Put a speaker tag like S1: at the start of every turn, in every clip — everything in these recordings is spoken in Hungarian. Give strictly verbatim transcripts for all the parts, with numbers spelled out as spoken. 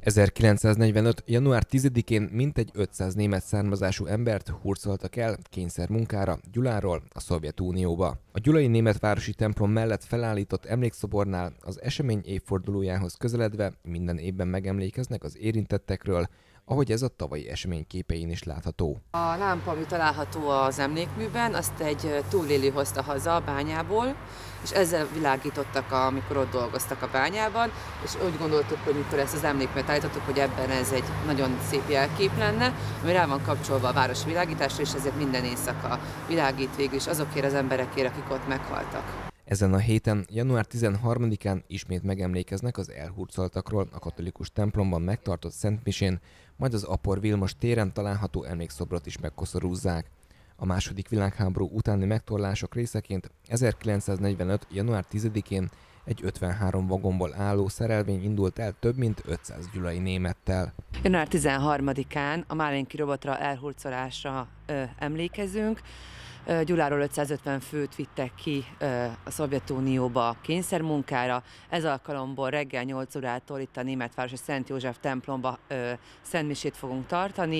S1: ezerkilencszáznegyvenöt. január tizedikén mintegy ötszáz német származású embert hurcoltak el kényszermunkára Gyuláról a Szovjetunióba. A gyulai németvárosi templom mellett felállított emlékszobornál az esemény évfordulójához közeledve minden évben megemlékeznek az érintettekről, ahogy ez a tavalyi esemény képein is látható.
S2: A lámpa, ami található az emlékműben, azt egy túlélő hozta haza a bányából, és ezzel világítottak, amikor ott dolgoztak a bányában, és úgy gondoltuk, hogy mikor ezt az emlékművet állítottuk, hogy ebben ez egy nagyon szép jelkép lenne, ami rá van kapcsolva a város világításra, és ezért minden éjszaka világít végül is azokért az emberekért, akik ott meghaltak.
S1: Ezen a héten, január tizenharmadikán ismét megemlékeznek az elhurcoltakról a katolikus templomban megtartott szentmisén, majd az Apor Vilmos téren található emlékszobrot is megkoszorúzzák. A második világháború utáni megtorlások részeként ezerkilencszáznegyvenöt. január tizedikén egy ötvenhárom vagonból álló szerelvény indult el több mint ötszáz gyulai némettel.
S2: január tizenharmadikán a Málénki robotra elhurcolásra ö, emlékezünk. Gyuláról ötszázötven főt vittek ki a Szovjetunióba kényszermunkára. Ez alkalomból reggel nyolc órától itt a németvárosi Szent József templomba szentmisét fogunk tartani.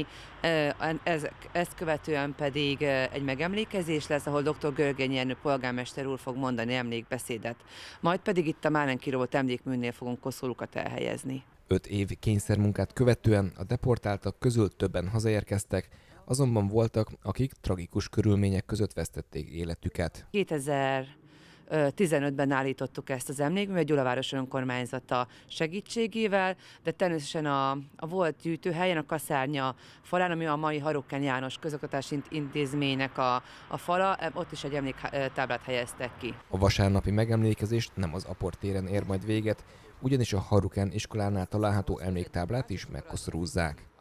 S2: Ez, ezt követően pedig egy megemlékezés lesz, ahol doktor Görgényi Ernő polgármester úr fog mondani emlékbeszédet. Majd pedig itt a Málénki robot emlékműnél fogunk koszorúkat elhelyezni.
S1: Öt év kényszermunkát követően a deportáltak közül többen hazaérkeztek, azonban voltak, akik tragikus körülmények között vesztették életüket.
S2: kétezer-tizenötben állítottuk ezt az emlékművet Gyula város önkormányzata segítségével, de természetesen a, a volt gyűjtőhelyen, a kaszárnya falán, ami a mai Harukán János Közoktatási Intézménynek a, a fala, ott is egy emléktáblát helyeztek ki.
S1: A vasárnapi megemlékezést nem az Apor téren ér majd véget, ugyanis a Harukán iskolánál található emléktáblát is megkoszorúzzák.